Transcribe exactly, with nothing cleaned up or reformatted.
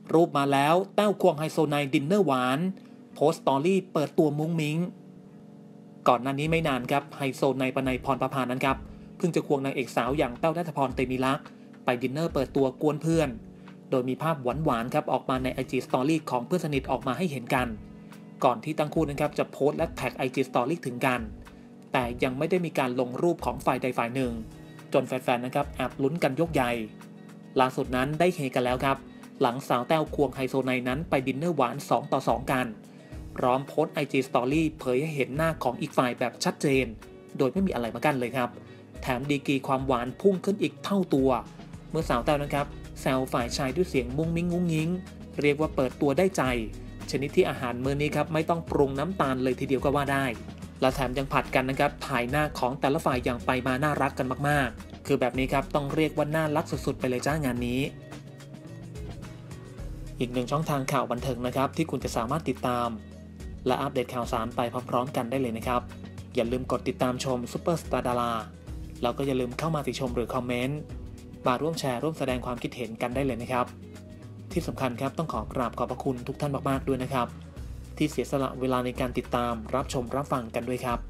รูปมาแล้วแต้วควงไฮโซไนดินเนอร์หวานโพสต์สตอรี่เปิดตัวมุ้งมิ้งก่อนหน้านี้ไม่นานครับไฮโซไนปนัยพรประภานั้นครับเพิ่งจะควงนางเอกสาวอย่างแต้วณัฐพรเตมีลักษณ์ไปดินเนอร์เปิดตัวกวนเพื่อนโดยมีภาพหวานๆครับออกมาใน ไอ จี Story ของเพื่อนสนิทออกมาให้เห็นกันก่อนที่ทั้งคู่นะครับจะโพสต์และแท็ก ไอ จี Story ถึงกันแต่ยังไม่ได้มีการลงรูปของฝ่ายใดฝ่ายหนึ่งจนแฟนๆนะครับแอบลุ้นกันยกใหญ่ล่าสุดนั้นได้เฮกันแล้วครับหลังสาวแต้วควงไฮโซไนนั้นไปดินเนอร์หวานสองต่อสองกันพร้อมโพสต์ ไอ จี Story เผยให้เห็นหน้าของอีกฝ่ายแบบชัดเจนโดยไม่มีอะไรมากั้นเลยครับแถมดีกรีความหวานพุ่งขึ้นอีกเท่าตัวเมื่อสาวแต้วนะครับแซวฝ่ายชายด้วยเสียงมุ้งมิ้งงุ้งงิ้งเรียกว่าเปิดตัวได้ใจชนิดที่อาหารมื้อนี้ครับไม่ต้องปรุงน้ำตาลเลยทีเดียวก็ว่าได้และแถมยังผัดกันนะครับถ่ายหน้าของแต่ละฝ่ายอย่างไปมาน่ารักกันมากๆคือแบบนี้ครับต้องเรียกว่าน่ารักสุดๆไปเลยจ้างานนี้อีกหนึ่งช่องทางข่าวบันเทิงนะครับที่คุณจะสามารถติดตามและอัปเดตข่าวสารไปพร้อมๆกันได้เลยนะครับอย่าลืมกดติดตามชมซุปเปอร์สตาร์ดาราแล้วก็อย่าลืมเข้ามาติชมหรือคอมเมนต์มาร่วมแชร์ร่วมแสดงความคิดเห็นกันได้เลยนะครับที่สำคัญครับต้องขอกราบขอบพระคุณทุกท่านมากๆด้วยนะครับที่เสียสละเวลาในการติดตามรับชมรับฟังกันด้วยครับ